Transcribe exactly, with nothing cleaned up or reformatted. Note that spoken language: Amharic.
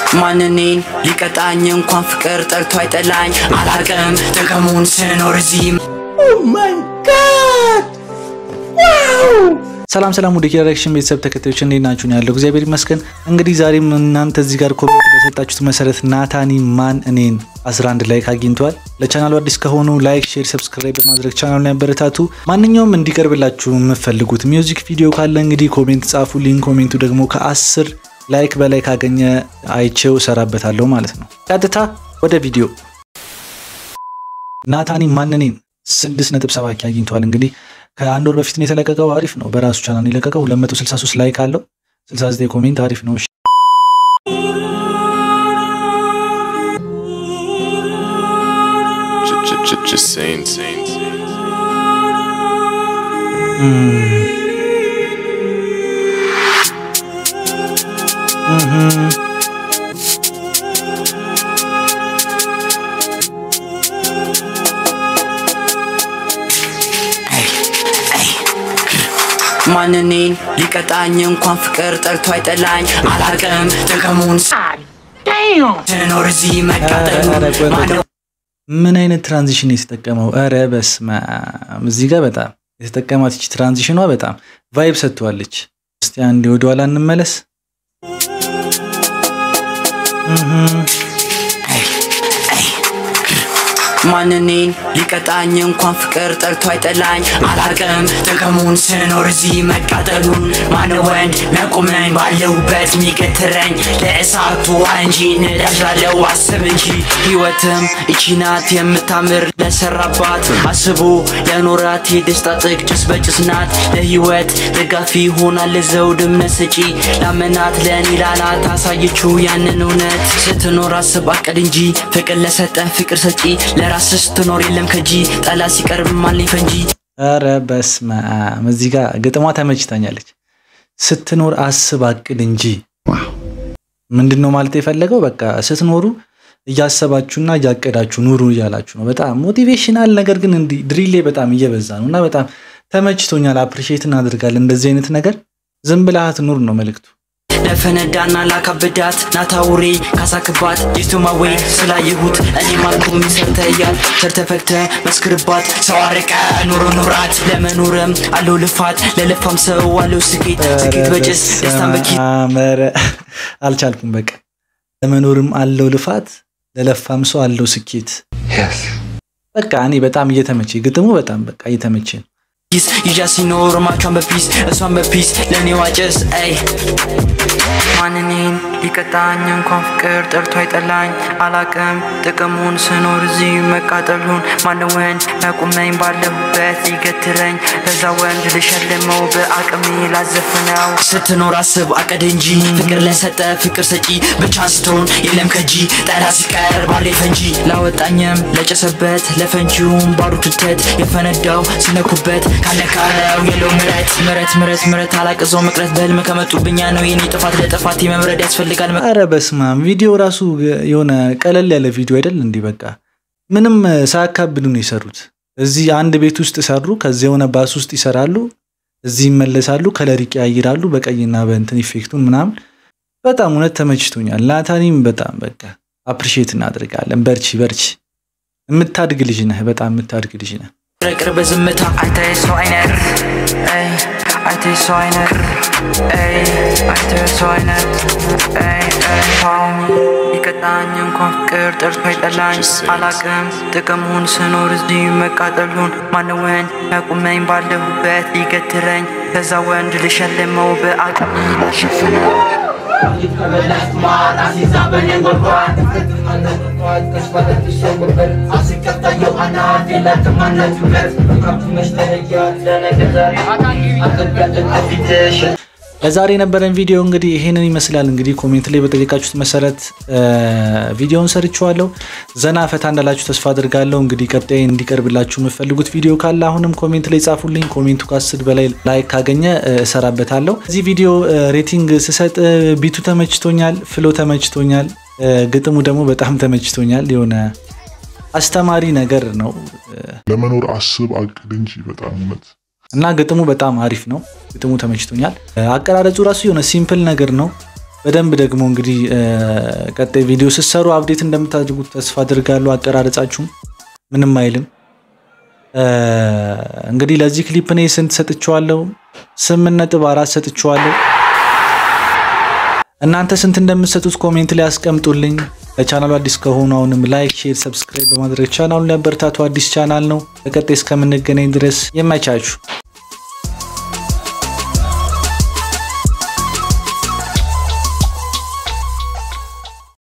ማንኔን ሊቀጣኝ እንኳን ፍቅር ጠርቶ አይጠላኝ አላቀም ጥቅሙን ስኖር እዚህ Oh my god wow ሰላም ሰላም ወደ ዳይሬክሽን ቤተሰብ ተከታዮች እንዴት ናችሁ ያለው እግዚአብሔር ይመስገን እንግዲህ ዛሬም እናንተ እዚህ ጋር ኮሜንት በሰጣችሁት መሰረት ናታኒ ማን እኔን አስራ አንድ ላይክ አግኝቷል ለቻናሉ አዲስ ከሆኑ ላይክ ሼር ሰብስክራይብ በማድረግ ቻናሉን ያበረታቱ ማንኛውም እንዲቀርብላችሁ የምትፈልጉት ሚውዚክ ቪዲዮ ካለ እንግዲህ ኮሜንት ጻፉልኝ ኮሜንቱ ደግሞ ከ10 ላይክ በላይ ካገኘ አይቼው ሰራበታለሁ ማለት ነው ቀጥታ ወደ ቪዲዮ ናታኒ ማን እኔን ስድስት ነጥብ ሰባት አግኝቷል እንግዲህ ከአንድ ወር በፊት ነው የተለቀቀው አሪፍ ነው በራሱ ቻናል ይለቀቀው ሁለት መቶ ስልሳ ሶስት ላይክ አለው ስልሳ ዘጠኝ ኮሜንት አሪፍ ነው just saying mhm ማንኔን ሊቀጣኝ እንኳን ፍቅር ጠርቶ አይጠላኝ አላቀም ጥቅሙን ስኖር እዚህ መቃጠሉ ምን አይነት ትራንዚሽን የተጠቀመው አረ በስማ እዚህ ጋር በጣም የተጠቀማት እቺ ትራንዚሽኗ በጣም ቫይብ ሰጥቷለች እስቲ አንዴ ወደ ኋላ እንመለስ ማንኔን ሊቀጣኝ እንኳን ፍቅር ጠርቶ አይጠላኝ አላቀም ጥቅሙን ስኖር እዚህ መቃጠሉን ማን ወንድ መቆመኝ ባለውበት ሚገትረኝ ለእሳቱ አንጂ ነዳጅላለው አስብ እንጂ ህይወትም እቺ ናት የምታምር ለሰራባት አስቡ ለኖራት የደስታ ጥግ ጭስ በጭስ ናት ለህይወት ደጋፊ ሆናል ዘውድም ነስጪ ላመናት ለኔ ላላት አሳየችው ያንን እውነት ስትኖር አስብ አቀድ እንጂ ፍቅር ለሰጠ ፍቅር ሰጪ ለራስህ ስትኖር የለም ከጂ ጠላ ሲቀርብ ማለኝ ፈንጂ አረ በስማ እዚህ ጋር ግጥሟ ተመችታኛለች ስትኖር አስብ አቅድ እንጂ ምንድነው ማለት የፈለገው በቃ ስትኖሩ እያሰባችሁና እያቀዳችሁ ኑሩ ይያላችሁ ነው በጣም ሞቲቬሽናል ነገር ግን እንዲ ድሪሌ በጣም እየበዛ ነውና በጣም ተመችቶኛል አፕሪሺየት እናደርጋለን እንደዚህ አይነት ነገር ዝም ብላህ ኑር ነው መልእክቱ ለፈነዳና ላካብዳት ናታውሪ ካሳክባት ይስቱማዌ ስላየሁት እኔ ማልኩም ይሰርተያል ሰርተፈክተ መስክርባት ሰዋረቀ ኑሮ ኑራት ለመኖርም አለው ልፋት ለለፋም ሰው አለው ስኬት ስኬት በጭስ ደስታን በኪ አመረ አልቻልኩም በቃ ለመኖርም አለው ልፋት ለለፋም ሰው አለው ስኬት yes በቃ እኔ በጣም እየተመቸኝ ግጥሙ በጣም በቃ እየተመቸኝ ይስ ይጃሲኖር ማቻን በፒስ እሷን በፒስ ለኔ ዋጨስ አይ ማንኔን ሊቀጣኝ እንኳን ፍቅር ጠርቶ አይጠላኝ አላቀም ጥቅሙን ስኖር እዚህ መቃጠሉን ማን ወንድ መቆመኝ ባለበት ይገትረኝ ለዛ ወንድ ልሸልመው በአቅሜ ላዘፍነው ስትኖር አስብ አቀድ እንጂ ፍቅር ለሰጠ ፍቅር ሰጪ ብቻ ስትሆን የለም ከጂ ጠላ ሲቀር ባለ ፈንጂ ላወጣኝም ለጨሰበት ለፈንጂውም ባሩትተት የፈነዳው ሲነኩበት ካለካለው የለው ምረት ምረት ምረት ምረት አላቀዘው መቅረት በህልም ከመጡብኛ ነው የኔ ጥፋት ለጥፋት መምረድ ያስፈልጋል አረ በስማም ቪዲዮ ራሱ የሆነ ቀለል ያለ ቪዲዮ አይደል እንዴ በቃ ምንም ሳያካብዱ ነው ይሰሩት እዚህ አንድ ቤት ውስጥ ሰሩ ከዚህ የሆነ ባስ ውስጥ ይሰራሉ እዚህ ይመለሳሉ ከለር ይቀያይራሉ በቀይና በእንትን ኢፌክቱን ምናምን በጣም እውነት ተመችቶኛል ናታኒም በጣም በቃ አፕሪሺየት እናደርጋለን በርቺ በርቺ የምታድግ ልጅ ነህ በጣም የምታድግ ልጅ ነህ ቅርብ ዝምታ አንተ ሰው አይነት አይ አንተ ሰው አይነት አይ አንተ ሰው አይነት አይ አይ ይቀጣኝ እንኳን ፍቅር ጠርቶ አይጠላኝ አላቀም ጥቅሙን ስኖር እዚህ መቃጠሉን ማን ወንድ መቆመኝ ባለውበት ይገትረኝ ለዛ ወንድ ልሸልመው በአቅሜ ላሸፍነው ይከበላት ማን አሲዛበን የጎርጓን ተተማነቷት ከስባለት ተሰውበር አስከታየው አና ዲላት ማንነት ምረት ከፍ መስተለያ ለነገ ዛሬ አቀዳደን አፍተሽ ለዛሬ ነበረን ቪዲዮ እንግዲህ ይሄንን ይመስላል እንግዲህ ኮሜንት ላይ በጠየቃችሁት መሰረት ቪዲዮውን ሰርቻለሁ ዘና ፈታ እንዳላችሁ ተስፋ አድርጋለሁ እንግዲህ ቀጣይ እንዲቀርብላችሁ የምትፈልጉት ቪዲዮ ካለ አሁንም ኮሜንት ላይ ጻፉልኝ ኮሜንቱ ከአስር በላይ ላይክ ካገኘ እሰራበታለሁ እዚህ ቪዲዮ ሬቲንግ ስሰጥ ቢቱ ተመችቶኛል ፍሎ ተመችቶኛል ግጥሙ ደግሞ በጣም ተመችቶኛል የሆነ አስተማሪ ነገር ነው ለመኖር አስብ አቅድ እንጂ በጣም መት እና ግጥሙ በጣም አሪፍ ነው ግጥሙ ተመችቶኛል አቀራረጹ ራሱ የሆነ ሲምፕል ነገር ነው በደንብ ደግሞ እንግዲህ ቀጣይ ቪዲዮ ሲሰሩ አፕዴት እንደምታደርጉት ተስፋ አድርጋለሁ አቀራረጻችሁ ምንም አይልም እንግዲህ ለዚህ ክሊፕ እኔ ስንት ሰጥቻለሁ ስምንት ነጥብ አራት ሰጥቻለሁ እናንተ ስንት እንደምትሰጡት ኮሜንት ላይ አስቀምጡልኝ ለቻናሉ አዲስ ከሆኑ አሁንም ላይክ ሼር ሰብስክራይብ በማድረግ ቻናሉን ያበርታቱ አዲስ ቻናል ነው በቀጣይ እስከምንገናኝ ድረስ የማይቻችሁ